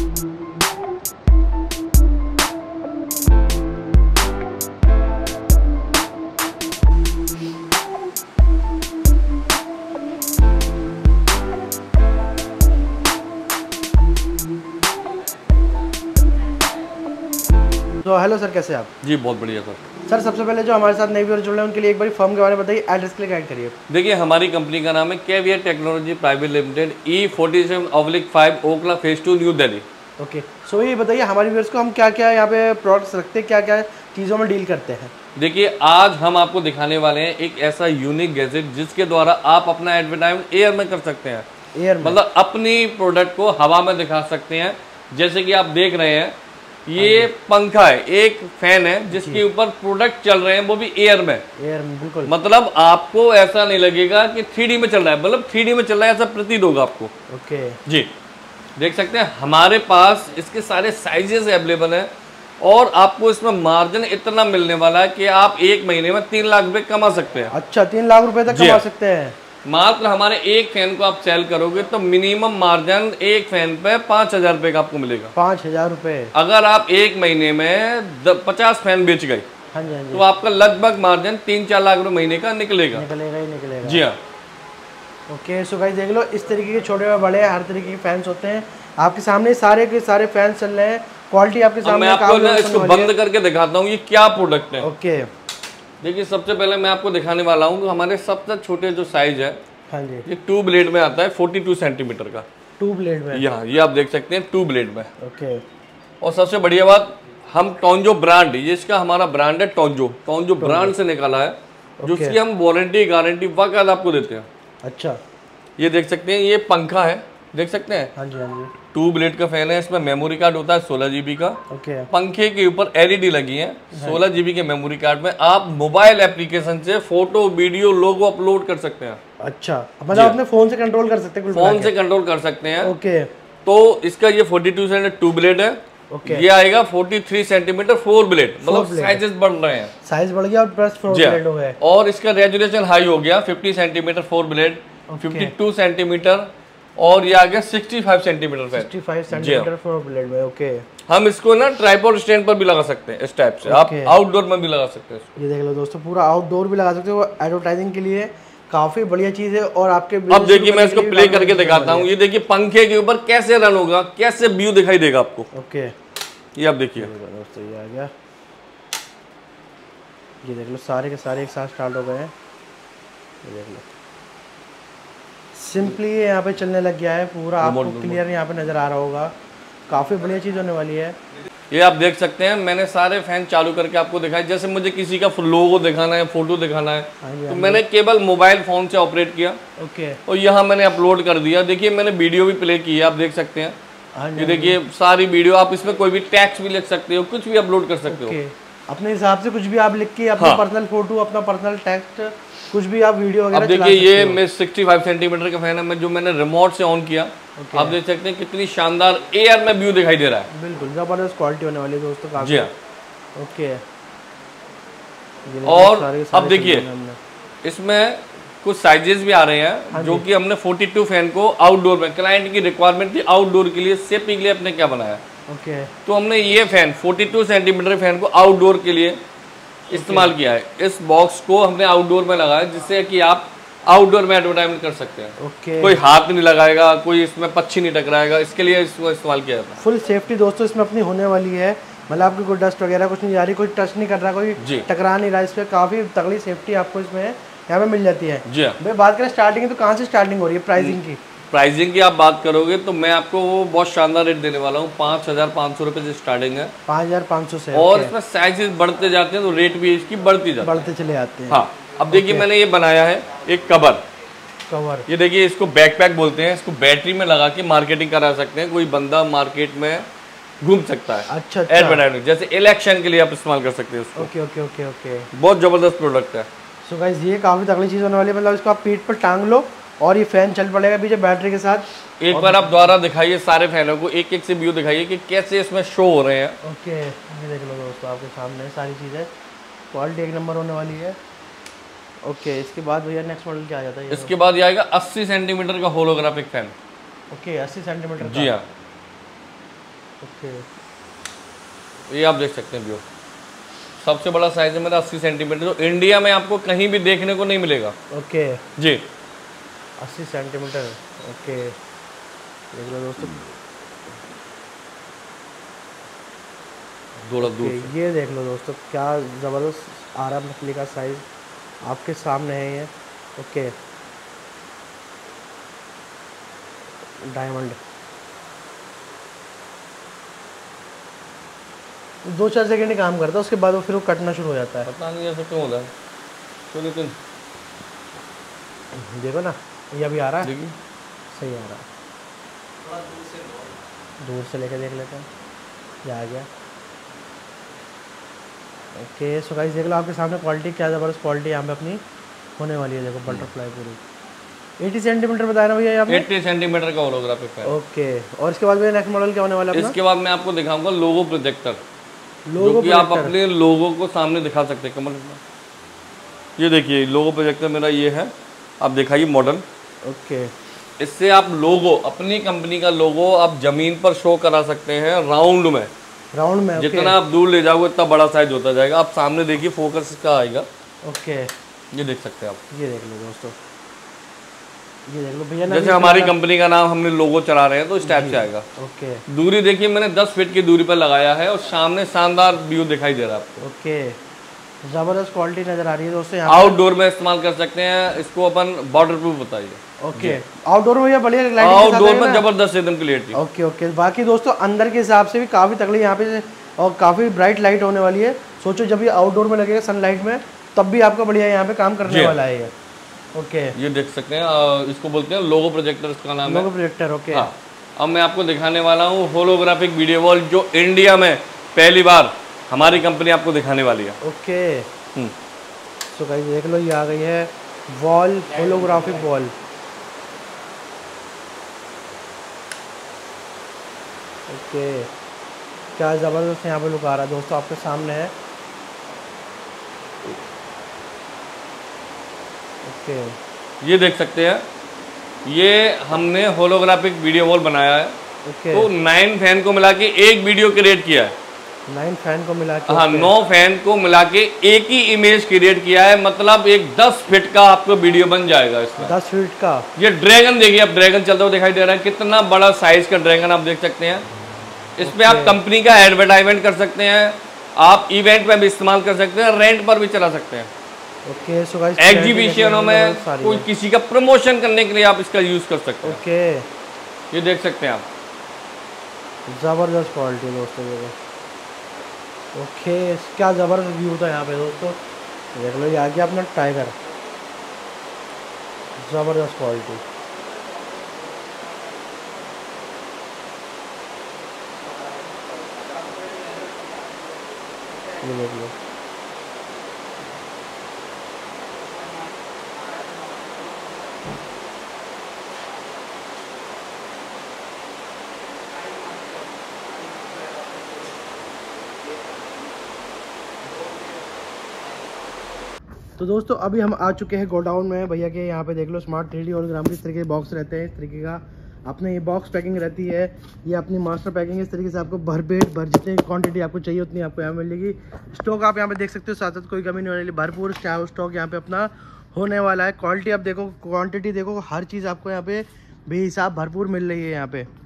तो hello sir, कैसे आप? जी बहुत बढ़िया सर। सर सबसे पहले जो हमारे साथ नए व्यूअर जुड़ रहे हैं उनके लिए एक बार फर्म के बारे में बताइए, एड्रेस के लिए गाइड करिए। देखिए हमारी कंपनी का नाम है KVR technology private limited, E47/5 Okhla phase 2 new Delhi. Okay, so ये बताइए हमारे व्यूअर्स को हम क्या क्या यहाँ पे प्रोडक्ट्स रखते हैं, क्या क्या चीज़ों में डील करते हैं। देखिए आज हम आपको दिखाने वाले हैं एक ऐसा यूनिक गैजेट जिसके द्वारा आप अपना एडवर्टाइजमेंट एयर में कर सकते हैं। एयर में मतलब अपनी प्रोडक्ट को हवा में दिखा सकते हैं। जैसे कि आप देख रहे हैं ये पंखा है, एक फैन है जिसके ऊपर प्रोडक्ट चल रहे हैं, वो भी एयर में। बिल्कुल। मतलब आपको ऐसा नहीं लगेगा कि 3D में चल रहा है, मतलब 3D में चल रहा है ऐसा प्रतीत होगा आपको। ओके जी देख सकते हैं हमारे पास इसके सारे साइजेस अवेलेबल हैं और आपको इसमें मार्जिन इतना मिलने वाला है कि आप एक महीने में 3 लाख रुपए कमा सकते हैं। अच्छा, 3 लाख रुपए तक कमा सकते हैं। मात्र हमारे एक फैन को आप सेल करोगे तो मिनिमम मार्जिन एक फैन पे 5,000 रुपए का आपको मिलेगा। 5,000 रुपए। अगर आप एक महीने में 50 फैन बेच गए हाँ जी, हाँ जी, तो आपका लगभग मार्जिन 3-4 लाख रुपए महीने का निकलेगा। निकलेगा ही निकलेगा। जी हाँ। ओके, सो गाइस देख लो, इस तरीके के छोटे व बड़े हर तरीके के फैंस होते हैं आपके सामने, सारे के सारे फैंस चल रहे हैं। क्वालिटी आपके सामने। मैं आपको ना इसको बंद करके दिखाता हूँ ये क्या प्रोडक्ट है। ओके देखिए सबसे पहले मैं आपको दिखाने वाला हूँ हमारे सबसे छोटे जो साइज है। हाँ जी, ये 2 ब्लेड में आता है 42 सेंटीमीटर का। 2 ब्लेड में। यहाँ ये आप देख सकते हैं 2 ब्लेड में। ओके, और सबसे बढ़िया बात, हम टोंजो ब्रांड, ये इसका हमारा ब्रांड है टोंजो ब्रांड से निकाला है, जो उसकी हम वारंटी गारंटी वगैरह आपको देते हैं। अच्छा, ये देख सकते हैं ये पंखा है, देख सकते हैं। हाँ जी, हाँ जी। 2 ब्लेड का फैन है, इसमें मेमोरी कार्ड होता है 16 GB का। ओके, पंखे के ऊपर LED लगी है। 16 GB के मेमोरी कार्ड में आप मोबाइल एप्लीकेशन से फोटो वीडियो लोगो अपलोड कर सकते हैं। अच्छा, मतलब अपने फोन से कंट्रोल कर सकते हैं, फोन से कंट्रोल कर सकते हैं। ओके, तो इसका ये 42 सेंटीमीटर 2 ब्लेड है। ओके, ये आएगा 43 सेंटीमीटर 4 ब्लेड, मतलब साइजेस बढ़ रहे हैं, साइज बढ़ गया और प्लस 4 ब्लेड हो गए। और इसका रेजोल्यूशन हाई हो गया 50 सेंटीमीटर 4 ब्लेड, 52 सेंटीमीटर, और ये आ गया 65 सेंटीमीटर 65 सेंटीमीटर 4 ब्लेड में। ओके, हम इसको ना ट्राइपॉड स्टैंड पर भी लगा सकते हैं इस टाइप से। आप आउटडोर में भी लगा सकते हैं। ये देख लो दोस्तों, पूरा आउटडोर भी लगा सकते हो, एडवर्टाइजिंग के लिए काफी बढ़िया चीज है। और आपके अब देखिए मैं इसको प्ले करके दिखाता हूँ। ये देखिए पंखे के ऊपर कैसे रन होगा, कैसे व्यू दिखाई देगा आपको। ओके, ये आप देखिए दोस्तों, ये आ गया। ये देख लो, सारे के सारे एक साथ स्टार्ट हो गए हैं। ये देख लो, सिंपली यहाँ पे चलने लग गया है पूरा, आपको क्लियर यहाँ पे नजर आ रहा होगा। काफी बढ़िया चीज होने वाली है। ये आप देख सकते हैं मैंने सारे फैन चालू करके आपको दिखाया। जैसे मुझे किसी का लोगो दिखाना है, फोटो दिखाना है, तो मैंने केवल मोबाइल फोन से ऑपरेट किया। ओके, और यहाँ मैंने अपलोड कर दिया। देखिए मैंने वीडियो भी प्ले की है, आप देख सकते हैं। ये देखिए सारी वीडियो, आप इसमें कोई भी टेक्स्ट भी लिख सकते हो, कुछ भी अपलोड कर सकते हो अपने हिसाब से, कुछ भी आप लिख के अपना पर्सनल फोटो, अपना पर्सनल टेक्स्ट, कुछ भी आप वीडियो वगैरह। अब देखिए ये मैं 65 सेंटीमीटर का फैन है, मैं जो मैंने रिमोट से ऑन किया। आप देख सकते हैं कितनी शानदार एयर में व्यू दिखाई दे रहा है। बिल्कुल जबरदस्त क्वालिटी होने वाली है दोस्तों, काफी। जी हाँ। ओके, और अब देखिए इसमें कुछ साइजेस भी आ रहे हैं, जो कि हमने 42 फैन को आउटडोर में, क्लाइंट की रिक्वायरमेंट थी आउटडोर के लिए, सेफ्टी के लिए अपने क्या बनाया। ओके, तो हमने ये फैन 42 सेंटीमीटर फैन को आउटडोर के लिए इस्तेमाल किया है। इस बॉक्स को हमने आउटडोर में लगाया जिससे कि आप आउटडोर में एडवर्टाइजमेंट कर सकते हैं। ओके, कोई हाथ नहीं लगाएगा, कोई इसमें पक्षी नहीं टकराएगा, इसके लिए इसको इस्तेमाल किया जाता है। फुल सेफ्टी दोस्तों इसमें अपनी होने वाली है। मतलब आपकी कोई डस्ट वगैरह कुछ नहीं जा रही, कोई टच नहीं कर रहा, कोई टकरा नहीं रहा। इस पर काफी तगड़ी सेफ्टी आपको इसमें यहाँ पे मिल जाती है। जी भाई बात करें स्टार्टिंग, तो कहाँ से स्टार्टिंग हो रही है प्राइसिंग की? प्राइसिंग की आप बात करोगे तो मैं आपको वो बहुत शानदार रेट देने वाला हूँ। 5,500 रुपए से स्टार्टिंग है। 5,500 से। और इसमें साइजेस बढ़ते जाते हैं तो रेट भी इसकी बढ़ते चले जाते हैं। हाँ, अब देखिए मैंने ये बनाया है एक कवर। ये देखिए इसको बैकपैक बोलते हैं। इसको बैटरी में लगा के मार्केटिंग करा सकते हैं, कोई बंदा मार्केट में घूम सकता है। अच्छा, एडवर्टाइजमेंट जैसे इलेक्शन के लिए आप इस्तेमाल कर सकते हैं उसको। ओके ओके ओके ओके, बहुत जबरदस्त प्रोडक्ट है। सो गाइस ये काफी तगड़ी चीज होने वाली है। मतलब इसको आप पीठ पर टांग लो और ये फैन चल पड़ेगा पीछे बैटरी के साथ। एक बार आप द्वारा दिखाइए सारे फैनों को, एक एक से व्यू दिखाइए कि कैसे इसमें शो हो रहे हैं। ओके, ये देख लो दोस्तों, आपके सामने सारी चीज़ें, क्वालिटी एक नंबर होने वाली है। ओके, इसके बाद भैया नेक्स्ट मॉडल क्या आ जाता है? इसके बाद ये आएगा 80 सेंटीमीटर का होलोग्राफिक फैन। Okay, 80 centimetre. जी हाँ, ओके, ये आप देख सकते हैं व्यू, सबसे बड़ा साइज है मेरा 80 सेंटीमीटर, जो इंडिया में आपको कहीं भी देखने को नहीं मिलेगा। ओके जी 80 सेंटीमीटर। ओके देख लो दोस्तों, थोड़ा दूर से। ये देख लो दोस्तों क्या ज़बरदस्त आ रहा है मछली का साइज़, आपके सामने है ये। ओके डायमंड 2-4 सेकेंड ही काम करता है, उसके बाद वो फिर वो कटना शुरू हो जाता है। पता नहीं ऐसा क्यों होता है। तो लेकिन देखो ना, ये अभी आ रहा है, देखिए सही आ रहा है। दूर से लेके देख लेते हैं, ये आ गया। ओके सो गाइस देख लो आपके सामने क्वालिटी, क्या ज़बरदस्त क्वालिटी यहाँ पे अपनी होने वाली है। देखो बटरफ्लाई पूरी 80 सेंटीमीटर बताया ना भैया आपने? 80 सेंटीमीटर का होलोग्राफिक पैनल। ओके, और इसके बाद भैया नेक्स्ट मॉडल क्या होने वाला है अपना? इसके बाद मैं आपको दिखाऊंगा लोगो प्रोजेक्टर, लोगो जो कि आप अपने लोगों को सामने दिखा सकते हैं। कमल ये देखिए लोगो प्रोजेक्टर मेरा ये है, आप दिखाइए मॉडल। ओके, इससे आप लोगो, अपनी कंपनी का लोगो आप जमीन पर शो करा सकते हैं राउंड में। राउंड में जितना आप दूर ले जाओगे उतना बड़ा साइज होता जाएगा। आप सामने देखिए फोकस इसका आएगा। ओके ये देख सकते हैं आप, ये देख लो दोस्तों, ये देख लो भैया, जैसे हमारी कंपनी का नाम हमने लोगो चला रहे हैं तो इस टाइप से आएगा। ओके दूरी देखिए मैंने 10 फीट की दूरी पर लगाया है और सामने शानदार व्यू दिखाई दे रहा है आपको। ओके ज़बरदस्त क्वालिटी नज़र आ रही है दोस्तों। यहाँ आउटडोर में इस्तेमाल कर सकते हैं इसको, अपन वाटर प्रूफ बताइए। ओके आउटडोर में भैया बढ़िया लाइटिंग आउटडोर में जबरदस्त एकदम क्लियरिटी। ओके ओके, बाकी दोस्तों अंदर के हिसाब से भी काफ़ी तगड़ी यहाँ पे और काफ़ी ब्राइट लाइट होने वाली है। सोचो जब ये आउटडोर में लगेगा सनलाइट में, तब भी आपका बढ़िया यहाँ पे काम करने वाला है ये। ओके ये देख सकते हैं, इसको बोलते हैं लोगो प्रोजेक्टर, इसका नाम है लोगो प्रोजेक्टर। ओके हाँ। अब मैं आपको दिखाने वाला हूँ होलोग्राफिक वीडियो वॉल, जो इंडिया में पहली बार हमारी कंपनी आपको दिखाने वाली है। ओके तो गाइस देख लो, ये आ गई है वॉल, होलोग्राफिक वॉल। ओके क्या ज़बरदस्त यहाँ पे लुक आ रहा है दोस्तों, आपके सामने है। ओके ये देख सकते हैं, ये हमने होलोग्राफिक वीडियो वॉल बनाया है। ओके तो 9 फैन को मिला के एक वीडियो क्रिएट किया है। 9 फैन को मिला के, हाँ 9 फैन को मिला के एक ही इमेज क्रिएट किया है, मतलब एक 10 फीट का आपको वीडियो बन जाएगा इसमें। 10 फीट का। ये ड्रैगन देखिए, अब ड्रैगन चलता हुआ दिखाई दे रहा है, कितना बड़ा साइज का ड्रैगन आप देख सकते हैं। इस पे आप कंपनी का एडवर्टाइजमेंट कर सकते हैं, आप इवेंट में भी इस्तेमाल कर सकते हैं, रेंट पर भी चला सकते हैं। ओके सो गाइस एग्जीबिशनों में कोई किसी का प्रमोशन करने के लिए आप इसका यूज कर सकते हैं। ओके ये देख सकते हैं आप, ज़बरदस्त क्वालिटी दोस्तों ये। ओके क्या ज़बरदस्त व्यू था यहाँ पे दोस्तों, देख लो ये आ गया अपना टाइगर, ज़बरदस्त क्वालिटी। ये देख लो, तो दोस्तों अभी हम आ चुके हैं गोडाउन में भैया के। यहाँ पे देख लो स्मार्ट 3D होलोग्राम के इस तरीके के बॉक्स रहते हैं, इस तरीके का अपने ये बॉक्स पैकिंग रहती है। ये अपनी मास्टर पैकिंग है, इस तरीके से आपको भर जितनी क्वांटिटी आपको चाहिए उतनी आपको यहाँ मिलेगी। स्टॉक आप यहाँ पे देख सकते हो, साथ साथ कोई कमी नहीं होने वाली, भरपूर स्टॉक यहाँ पे अपना होने वाला है। क्वालिटी आप देखो, क्वान्टिटी देखो, हर चीज़ आपको यहाँ पे बेहिसाब भरपूर मिल रही है यहाँ पे।